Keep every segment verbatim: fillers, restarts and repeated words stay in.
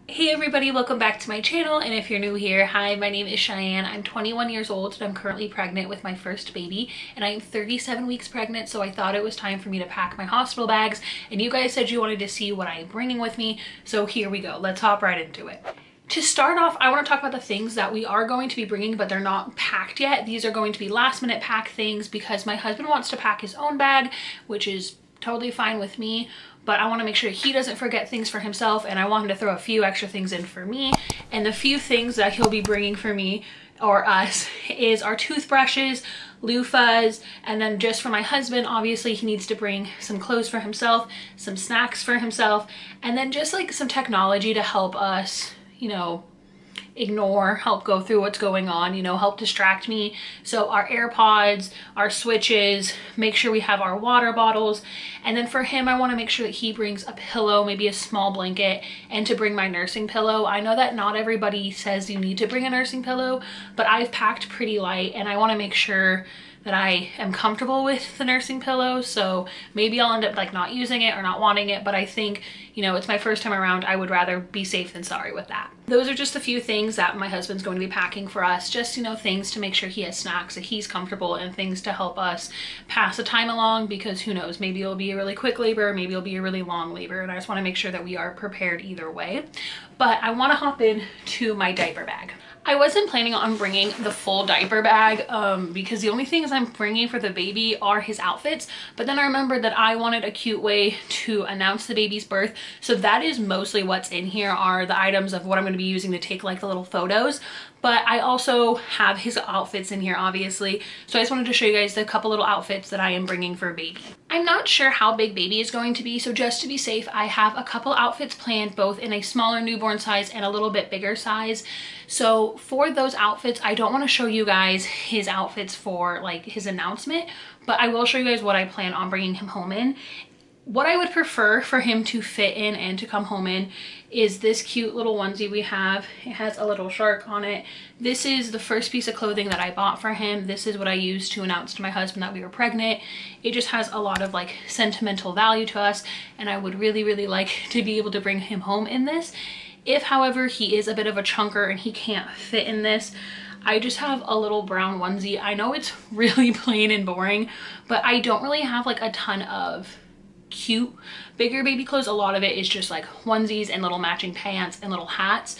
Hey everybody, welcome back to my channel, and if you're new here, hi, my name is Cheyenne. I'm twenty-one years old and I'm currently pregnant with my first baby, and I am thirty-seven weeks pregnant, so I thought it was time for me to pack my hospital bags, and you guys said you wanted to see what I'm bringing with me, so here we go. Let's hop right into it. To start off, I want to talk about the things that we are going to be bringing, but they're not packed yet. These are going to be last minute pack things because my husband wants to pack his own bag, which is totally fine with me, but I want to make sure he doesn't forget things for himself, and I want him to throw a few extra things in for me. And the few things that he'll be bringing for me or us is our toothbrushes, loofahs, and then just for my husband, obviously he needs to bring some clothes for himself, some snacks for himself, and then just like some technology to help us, you know, ignore, help go through what's going on, you know, help distract me. So our AirPods, our switches, make sure we have our water bottles. And then for him, I want to make sure that he brings a pillow, maybe a small blanket, and to bring my nursing pillow. I know that not everybody says you need to bring a nursing pillow, but I've packed pretty light and I want to make sure that I am comfortable with the nursing pillow. So maybe I'll end up like not using it or not wanting it, but I think, you know, it's my first time around. I would rather be safe than sorry with that. Those are just a few things that my husband's going to be packing for us. Just, you know, things to make sure he has snacks, that he's comfortable, and things to help us pass the time along, because who knows, maybe it'll be a really quick labor, maybe it'll be a really long labor, and I just want to make sure that we are prepared either way. But I want to hop in to my diaper bag. I wasn't planning on bringing the full diaper bag um, because the only things I'm bringing for the baby are his outfits, but then I remembered that I wanted a cute way to announce the baby's birth, so that is mostly what's in here, are the items of what I'm going to be using to take like the little photos. But I also have his outfits in here, obviously, so I just wanted to show you guys the couple little outfits that I am bringing for baby. I'm not sure how big baby is going to be, so just to be safe, I have a couple outfits planned, both in a smaller newborn size and a little bit bigger size. So for those outfits, I don't want to show you guys his outfits for like his announcement, but I will show you guys what I plan on bringing him home in. What I would prefer for him to fit in and to come home in is this cute little onesie we have. It has a little shark on it. This is the first piece of clothing that I bought for him. This is what I used to announce to my husband that we were pregnant. It just has a lot of like sentimental value to us, and I would really, really like to be able to bring him home in this. If, however, he is a bit of a chunker and he can't fit in this, I just have a little brown onesie. I know it's really plain and boring, but I don't really have like a ton of cute bigger baby clothes. A lot of it is just like onesies and little matching pants and little hats,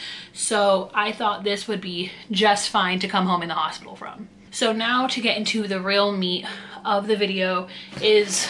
so I thought this would be just fine to come home in the hospital from. So now to get into the real meat of the video is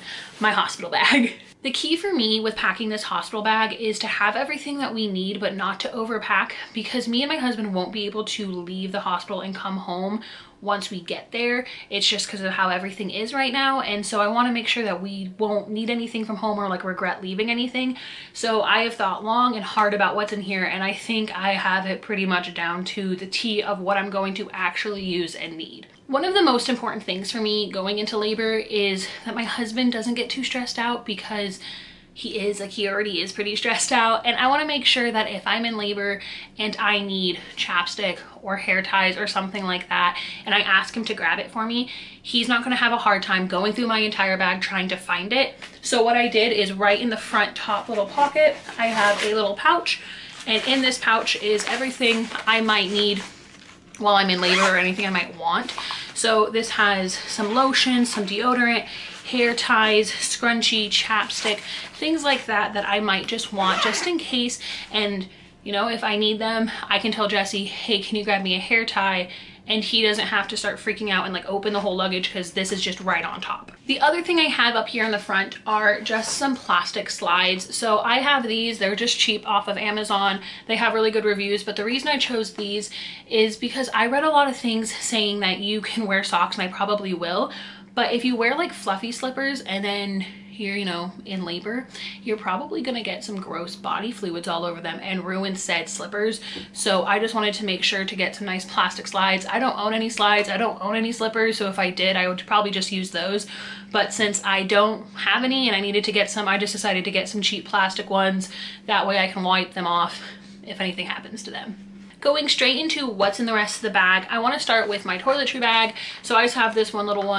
my hospital bag. The key for me with packing this hospital bag is to have everything that we need, but not to overpack, because me and my husband won't be able to leave the hospital and come home once we get there. It's just because of how everything is right now, and so I want to make sure that we won't need anything from home or like regret leaving anything. So I have thought long and hard about what's in here, and I think I have it pretty much down to the T of what I'm going to actually use and need. One of the most important things for me going into labor is that my husband doesn't get too stressed out, because he is like he already is pretty stressed out, and I want to make sure that if I'm in labor and I need chapstick or hair ties or something like that, and I ask him to grab it for me, he's not going to have a hard time going through my entire bag trying to find it. So what I did is, right in the front top little pocket, I have a little pouch, and in this pouch is everything I might need while I'm in labor or anything I might want. So this has some lotion, some deodorant, hair ties, scrunchie, chapstick, things like that that I might just want just in case. And you know, if I need them, I can tell Jesse, hey, can you grab me a hair tie? And he doesn't have to start freaking out and like open the whole luggage, because this is just right on top. The other thing I have up here in the front are just some plastic slides. So I have these, they're just cheap off of Amazon. They have really good reviews, but the reason I chose these is because I read a lot of things saying that you can wear socks, and I probably will. But if you wear like fluffy slippers and then you're, you know, in labor, you're probably gonna get some gross body fluids all over them and ruin said slippers. So I just wanted to make sure to get some nice plastic slides. I don't own any slides, I don't own any slippers, so if I did, I would probably just use those. But since I don't have any and I needed to get some, I just decided to get some cheap plastic ones. That way I can wipe them off if anything happens to them. Going straight into what's in the rest of the bag, I want to start with my toiletry bag. So I just have this one little one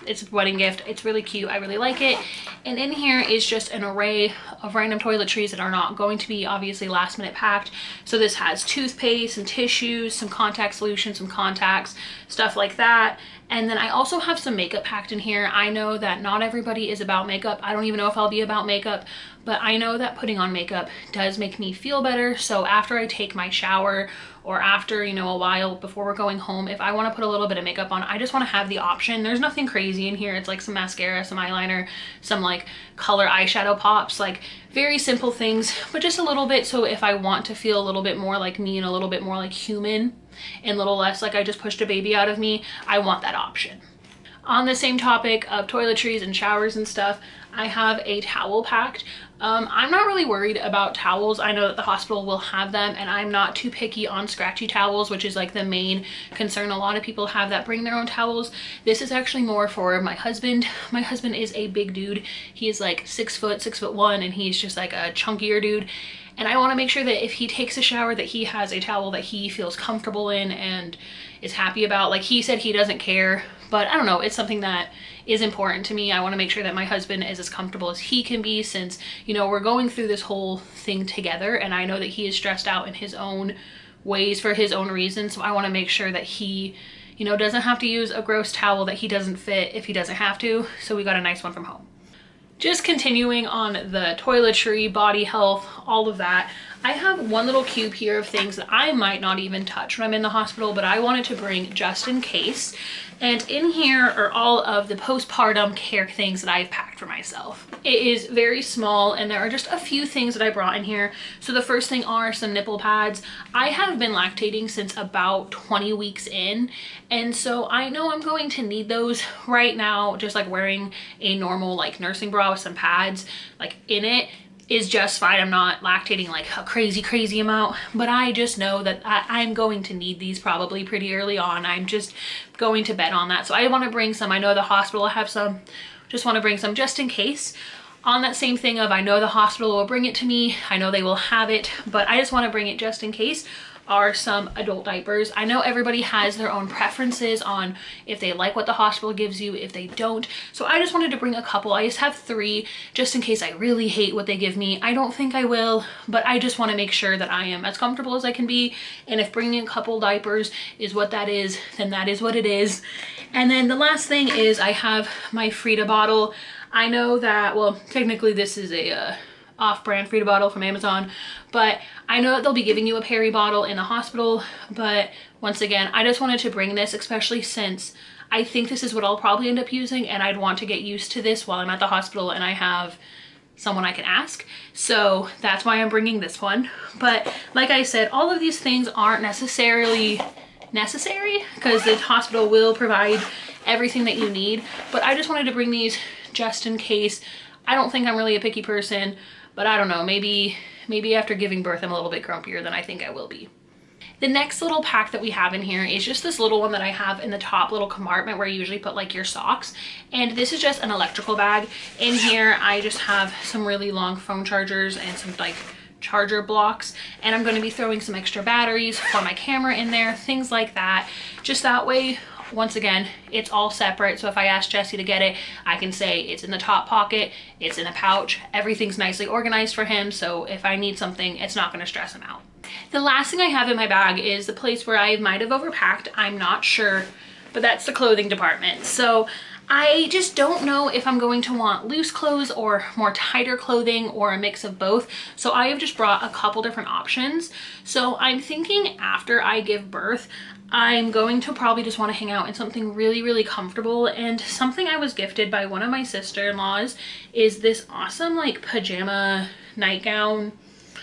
It's a wedding gift. It's really cute. I really like it. And in here is just an array of random toiletries that are not going to be obviously last minute packed. So this has toothpaste, some tissues, some contact solution, some contacts, stuff like that. And then I also have some makeup packed in here. I know that not everybody is about makeup. I don't even know if I'll be about makeup, but I know that putting on makeup does make me feel better. So after I take my shower or after, you know, a while before we're going home, if I want to put a little bit of makeup on, I just want to have the option. There's nothing crazy in here. It's like some mascara, some eyeliner, some like color eyeshadow pops, like very simple things, but just a little bit. So if I want to feel a little bit more like me and a little bit more like human and a little less like I just pushed a baby out of me, I want that option. On the same topic of toiletries and showers and stuff, I have a towel packed. Um, I'm not really worried about towels. I know that the hospital will have them, and I'm not too picky on scratchy towels, which is like the main concern. A lot of people have that bring their own towels. This is actually more for my husband. My husband is a big dude. He is like six foot, six foot one, and he's just like a chunkier dude. And I want to make sure that if he takes a shower that he has a towel that he feels comfortable in and is happy about. Like he said he doesn't care, but I don't know, it's something that is important to me. I want to make sure that my husband is as comfortable as he can be, since, you know, we're going through this whole thing together, and I know that he is stressed out in his own ways for his own reasons. So I want to make sure that he, you know, doesn't have to use a gross towel that he doesn't fit if he doesn't have to. So we got a nice one from home. Just continuing on the toiletry, body health, all of that, I have one little cube here of things that I might not even touch when I'm in the hospital, but I wanted to bring just in case. And in here are all of the postpartum care things that I've packed for myself. It is very small, and there are just a few things that I brought in here. So the first thing are some nipple pads. I have been lactating since about twenty weeks in, and so I know I'm going to need those right now. Just like wearing a normal like nursing bra with some pads like in it is just fine. I'm not lactating like a crazy, crazy amount, but I just know that I, I'm going to need these probably pretty early on. I'm just going to bet on that. So I want to bring some. I know the hospital will have some. Just want to bring some just in case. On that same thing of I know the hospital will bring it to me. I know they will have it, but I just want to bring it just in case. Are some adult diapers. I know everybody has their own preferences on if they like what the hospital gives you, if they don't. So I just wanted to bring a couple. I just have three just in case I really hate what they give me. I don't think I will, but I just want to make sure that I am as comfortable as I can be. And if bringing a couple diapers is what that is, then that is what it is. And then the last thing is I have my Frida bottle. I know that, well, technically this is a uh, off-brand Frida bottle from Amazon, but I know that they'll be giving you a Peri bottle in the hospital. But once again, I just wanted to bring this, especially since I think this is what I'll probably end up using, and I'd want to get used to this while I'm at the hospital and I have someone I can ask. So that's why I'm bringing this one. But like I said, all of these things aren't necessarily necessary because the hospital will provide everything that you need, but I just wanted to bring these just in case. I don't think I'm really a picky person, but I don't know, maybe maybe after giving birth I'm a little bit grumpier than I think I will be. The next little pack that we have in here is just this little one that I have in the top little compartment where you usually put like your socks. And this is just an electrical bag. In here I just have some really long phone chargers and some like charger blocks, and I'm going to be throwing some extra batteries for my camera in there, things like that. Just that way, once again, it's all separate. So if I ask Jesse to get it, I can say it's in the top pocket, it's in a pouch, everything's nicely organized for him. So if I need something, it's not going to stress him out. The last thing I have in my bag is the place where I might have overpacked. I'm not sure, but that's the clothing department. So I just don't know if I'm going to want loose clothes or more tighter clothing or a mix of both. So I have just brought a couple different options. So I'm thinking after I give birth, I'm going to probably just want to hang out in something really, really comfortable. And something I was gifted by one of my sister-in-laws is this awesome like pajama nightgown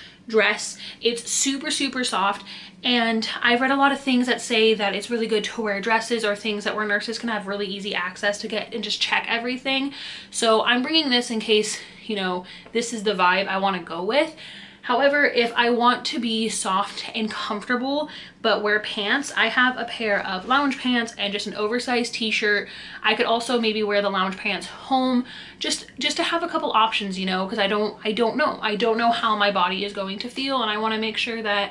dress. It's super, super soft. And I've read a lot of things that say that it's really good to wear dresses or things that where nurses can have really easy access to get and just check everything. So I'm bringing this in case, you know, this is the vibe I want to go with. However, if I want to be soft and comfortable but wear pants, I have a pair of lounge pants and just an oversized t-shirt. I could also maybe wear the lounge pants home just just to have a couple options, you know, because I don't I don't know. I don't know how my body is going to feel, and I want to make sure that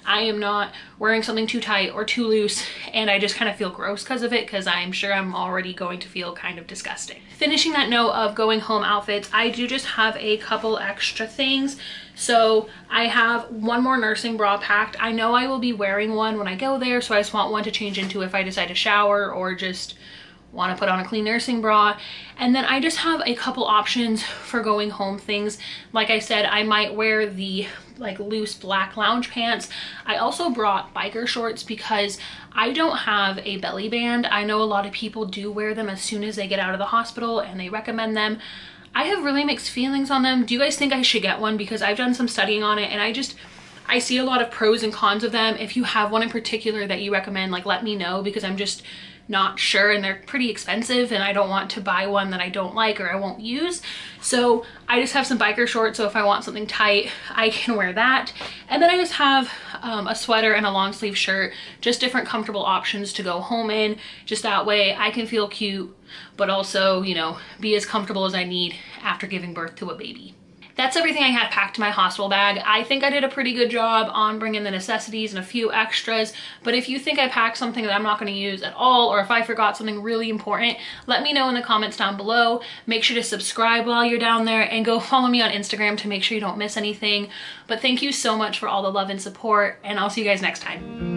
I am not wearing something too tight or too loose, and I just kind of feel gross because of it, because I'm sure I'm already going to feel kind of disgusting. Finishing that note of going home outfits, I do just have a couple extra things. So I have one more nursing bra packed. I know I will be wearing one when I go there, so I just want one to change into if I decide to shower or just want to put on a clean nursing bra. And then I just have a couple options for going home things. Like I said, I might wear the like loose black lounge pants. I also brought biker shorts because I don't have a belly band. I know a lot of people do wear them as soon as they get out of the hospital and they recommend them. I have really mixed feelings on them. Do you guys think I should get one? Because I've done some studying on it and I just, I see a lot of pros and cons of them. If you have one in particular that you recommend, like let me know, because I'm just not sure, and they're pretty expensive and I don't want to buy one that I don't like or I won't use. So I just have some biker shorts, so if I want something tight I can wear that. And then I just have um, a sweater and a long sleeve shirt, just different comfortable options to go home in, just that way I can feel cute but also, you know, be as comfortable as I need after giving birth to a baby. That's everything I had packed in my hospital bag. I think I did a pretty good job on bringing the necessities and a few extras, but if you think I packed something that I'm not going to use at all, or if I forgot something really important, let me know in the comments down below. Make sure to subscribe while you're down there and go follow me on Instagram to make sure you don't miss anything. But thank you so much for all the love and support, and I'll see you guys next time.